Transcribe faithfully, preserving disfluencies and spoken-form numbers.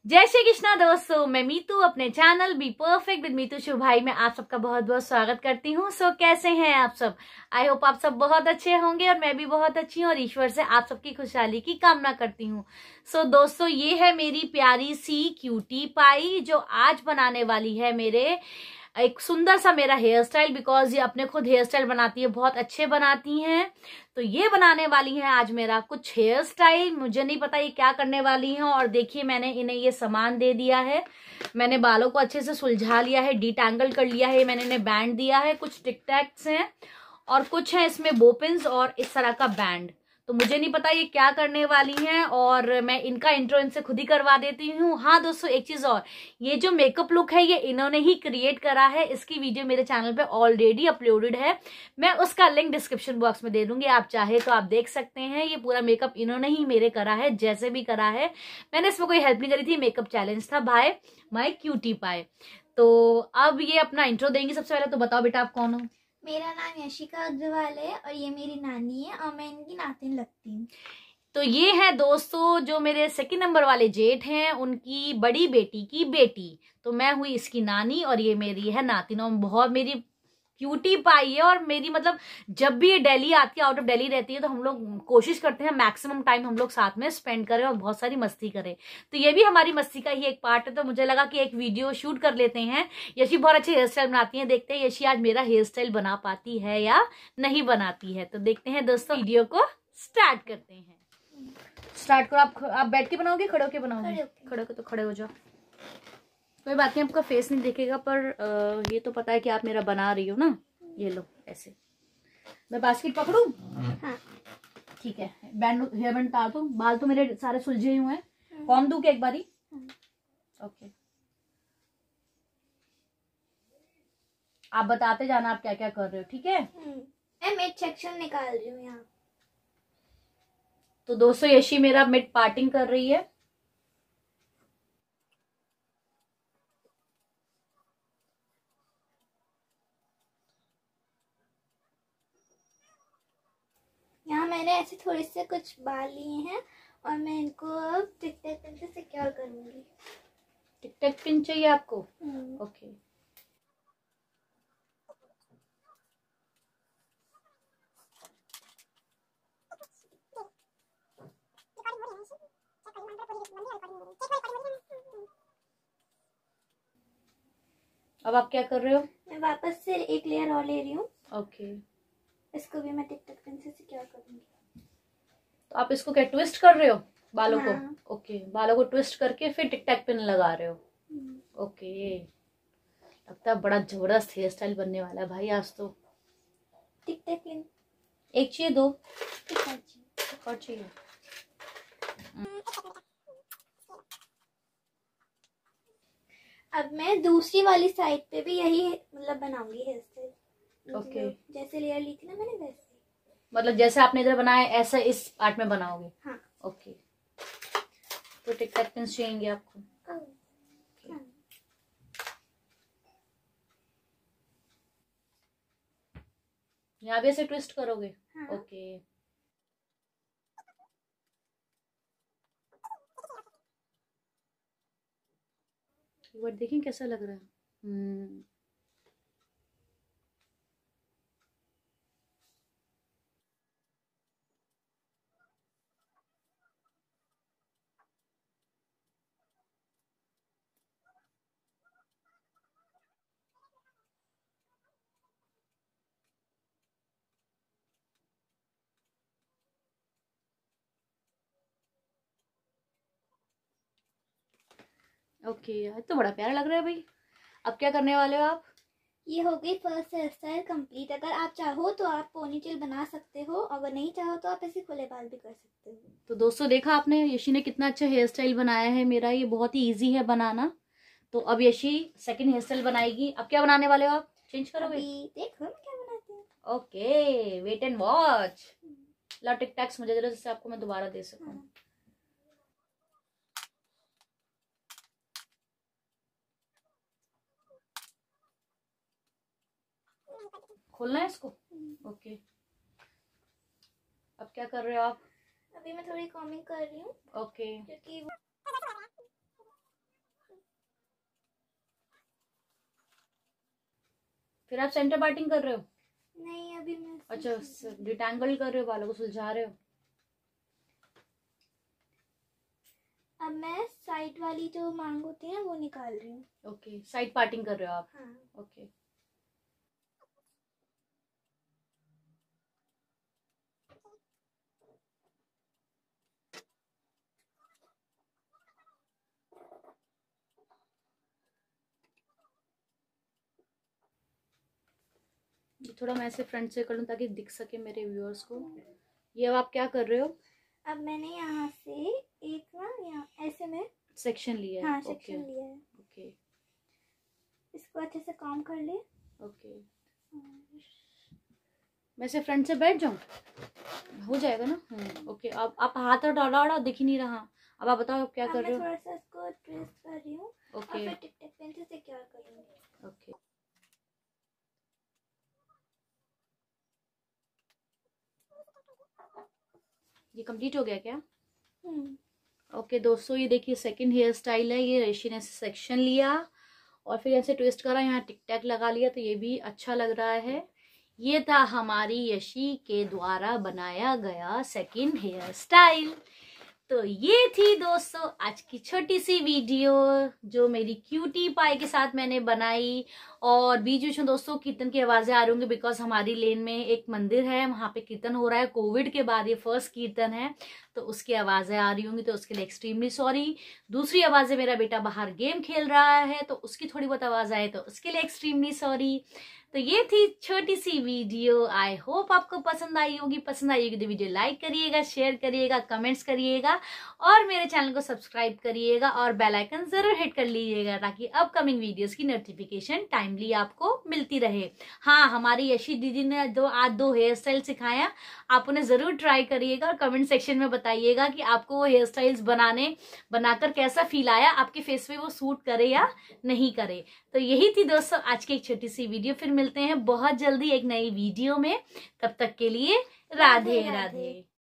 जय श्री कृष्णा दोस्तों, मैं मीतू अपने channel be perfect with Meetu Shiv भाई में आप सबका बहुत बहुत स्वागत करती हूँ। सो so, कैसे हैं आप सब? आई होप आप सब बहुत अच्छे होंगे और मैं भी बहुत अच्छी हूँ और ईश्वर से आप सबकी खुशहाली की कामना करती हूँ। सो so, दोस्तों, ये है मेरी प्यारी सी क्यूटी पाई जो आज बनाने वाली है मेरे एक सुंदर सा मेरा हेयर स्टाइल। बिकॉज ये अपने खुद हेयर स्टाइल बनाती है, बहुत अच्छे बनाती हैं। तो ये बनाने वाली है आज मेरा कुछ हेयर स्टाइल। मुझे नहीं पता ये क्या करने वाली हैं। और देखिए, मैंने इन्हें ये सामान दे दिया है। मैंने बालों को अच्छे से सुलझा लिया है, डिटैंगल कर लिया है। मैंने इन्हें बैंड दिया है, कुछ टिक टैक्स हैं और कुछ है इसमें बोपिन्स और इस तरह का बैंड। तो मुझे नहीं पता ये क्या करने वाली हैं और मैं इनका इंट्रो इनसे खुद ही करवा देती हूँ। हाँ दोस्तों, एक चीज और, ये जो मेकअप लुक है ये इन्होंने ही क्रिएट करा है। इसकी वीडियो मेरे चैनल पे ऑलरेडी अपलोडेड है, मैं उसका लिंक डिस्क्रिप्शन बॉक्स में दे दूंगी। आप चाहे तो आप देख सकते हैं। ये पूरा मेकअप इन्होंने ही मेरे करा है, जैसे भी करा है। मैंने इसमें कोई हेल्प नहीं करी थी, मेकअप चैलेंज था बाय माय क्यूटी पाई। तो अब ये अपना इंट्रो देंगी। सबसे पहले तो बताओ बेटा, आप कौन हो? मेरा नाम यशिका अग्रवाल है और ये मेरी नानी है और मैं इनकी नातिन लगती हूँ। तो ये है दोस्तों जो मेरे सेकंड नंबर वाले जेठ हैं, उनकी बड़ी बेटी की बेटी। तो मैं हुई इसकी नानी और ये मेरी है नातिन। और बहुत मेरी क्यूटी पाई है। और मेरी मतलब जब भी ये दिल्ली आती है, आउट ऑफ दिल्ली रहती है, तो हम लोग कोशिश करते हैं मैक्सिमम टाइम हम लोग साथ में स्पेंड करें और बहुत सारी मस्ती करें। तो ये भी हमारी मस्ती का ही एक पार्ट है। तो मुझे लगा कि एक वीडियो शूट कर लेते हैं। यशी बहुत अच्छे हेयर स्टाइल बनाती है, देखते हैं यशी आज मेरा हेयर स्टाइल बना पाती है या नहीं बनाती है। तो देखते हैं दोस्तों, वीडियो को स्टार्ट करते हैं। स्टार्ट करो। आप आप बैठ के बनाओगे, खड़े होके बनाओगे? खड़े होके तो खड़े हो जाओ, कोई बात नहीं, आपका फेस नहीं देखेगा। पर आ, ये तो पता है कि आप मेरा बना रही हो ना। ये लो ऐसे। मैं बास्केट पकड़ूं? हाँ ठीक है। बैंड, हेयर बैंड उतार दूं। बाल तो मेरे सारे सुलझे हुए हैं। कॉम्ब दूं क्या एक बारी? ओके, आप बताते जाना आप क्या क्या कर रहे हो, ठीक है? मैं मिड सेक्शन निकाल रही हूँ यहाँ। तो दोस्तों, यशी मेरा मिड पार्टिंग कर रही है। यहाँ मैंने ऐसे थोड़े से कुछ बाल लिए हैं और मैं इनको अब टिक टैक पिन से सिक्योर करूंगी। टिक टैक पिन चाहिए आपको? ओके। अब आप क्या कर रहे हो? मैं वापस से एक लेयर और ले रही हूँ। ओके। इसको भी मैं टिक टैक पिन से सिक्योर करूंगी। तो आप इसको क्या ट्विस्ट कर रहे हो बालों हाँ। को? ओके, बालों को ट्विस्ट करके फिर टिक टैक पिन लगा रहे हो। ओके, लगता है बड़ा जबरदस्त हेयर स्टाइल बनने वाला है भाई आज तो। टिक टैक पिन एक चाहिए, दो चाहिए और चाहिए? अब मैं दूसरी वाली साइड पे भी यही मतलब बनाऊंगी हेयर स्टाइल। ओके। जैसे लेयर ली थी ना मैंने, वैसे मतलब जैसे आपने इधर बनाया ऐसा इस पार्ट में बनाओगे? हाँ। ओके, तो टिक टैक पिन चाहिए आपको? हाँ। यहाँ भी ऐसे ट्विस्ट करोगे? हाँ। ओके। एक बार देखें कैसा लग रहा है। हम्म ओके, यार तो बड़ा प्यारा लग रहा है भाई। अब क्या करने वाले हो आप? ये हो गई फर्स्ट हेयर स्टाइल कंप्लीट। अगर आप चाहो तो आप पोनीटेल बना सकते हो, अगर नहीं चाहो तो आप ऐसे खुले बाल भी कर सकते हो। तो दोस्तों, देखा आपने यशी ने कितना अच्छा हेयर स्टाइल बनाया है मेरा। ये बहुत ही इजी है बनाना। तो अब यशी सेकंड हेयर स्टाइल बनाएगी। अब क्या बनाने वाले हो आप? चेंज करोगे? अभी देखो मैं क्या बनाती हूँ। Okay, wait and watch. ला टिक टैक्स मुझे जरा, जिससे आपको मैं दोबारा दे सकूं। हाँ। खोलना है इसको? ओके। अब क्या कर रहे हो आप? अभी मैं थोड़ी कॉमिंग कर रही हूँ। ओके। क्योंकि फिर आप सेंटर पार्टिंग कर रहे हो? नहीं, अभी मैं अच्छा, डिटेंगल कर रहे हो, बालों को सुलझा रहे हो। अब मैं साइड वाली जो मांग होती है वो निकाल रही हूँ। ओके, साइड पार्टिंग कर रहे हो आप? हाँ। ओके। थोड़ा मैं ऐसे फ्रंट से कर लूँ ताकि दिख सके मेरे व्यूअर्स को। ये अब आप क्या कर रहे हो? अब मैंने यहाँ से एक ना यहाँ ऐसे में सेक्शन लिया है। हाँ, सेक्शन लिया है। ओके, इसको अच्छे से काम कर ले। ओके। मैं से फ्रंट से बैठ जाऊँ? हो जाएगा ना? Hmm, okay. अब आप हाथ डाला डाला दिख ही नहीं रहा। अब आप बताओ आप क्या कर रहे हो? मैं थोड़ा सा इसको ट्विस्ट कर रही हूँ। ओके, और फिर टिक टिक पेन से सिक्योर करूँगी। ओके। ये कंप्लीट हो गया क्या? हम्म। ओके दोस्तों, ये देखिए सेकंड हेयर स्टाइल है। ये ऋषि ने सेक्शन लिया और फिर ऐसे ट्विस्ट करा, यहाँ टिक टैक लगा लिया, तो ये भी अच्छा लग रहा है। ये था हमारी यशी के द्वारा बनाया गया सेकंड हेयर स्टाइल। तो ये थी दोस्तों आज की छोटी सी वीडियो जो मेरी क्यूटी पाई के साथ मैंने बनाई। और बीच बीच में दोस्तों कीर्तन की आवाजें आ रही होंगी, बिकॉज हमारी लेन में एक मंदिर है, वहां पे कीर्तन हो रहा है। कोविड के बाद ये फर्स्ट कीर्तन है, तो उसकी आवाजें आ रही होंगी, तो उसके लिए एक्सट्रीमली सॉरी। दूसरी आवाजें, मेरा बेटा बाहर गेम खेल रहा है तो उसकी थोड़ी बहुत आवाज आए, तो उसके लिए एक्सट्रीमली सॉरी। तो ये थी छोटी सी वीडियो। आई होप आपको पसंद आई होगी। पसंद आई होगी तो वीडियो लाइक करिएगा, शेयर करिएगा, कमेंट्स करिएगा और मेरे चैनल को सब्सक्राइब करिएगा और बेल आइकन जरूर हिट कर लीजिएगा ताकि अपकमिंग वीडियोस की नोटिफिकेशन टाइमली आपको मिलती रहे। हाँ, हमारी यशी दीदी ने दो आज दो हेयर स्टाइल सिखाया, आप उन्हें जरूर ट्राई करिएगा और कमेंट सेक्शन में बताइएगा कि आपको वो हेयर स्टाइल्स बनाने बनाकर कैसा फील आया, आपके फेस पे वो सूट करे या नहीं करे। तो यही थी दोस्तों आज की एक छोटी सी वीडियो। फिर मिलते हैं बहुत जल्दी एक नई वीडियो में, तब तक के लिए राधे राधे।